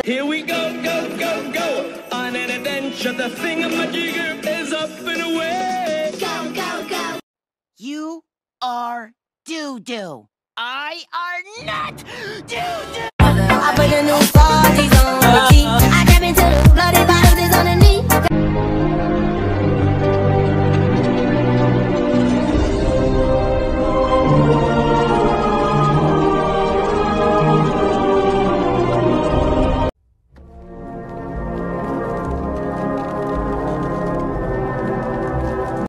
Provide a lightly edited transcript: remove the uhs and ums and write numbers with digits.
Here we go, go, go, go. On an adventure, the thingamajigger is up and away. Go, go, go. You are doo-doo. I are not doo-doo. I put a new body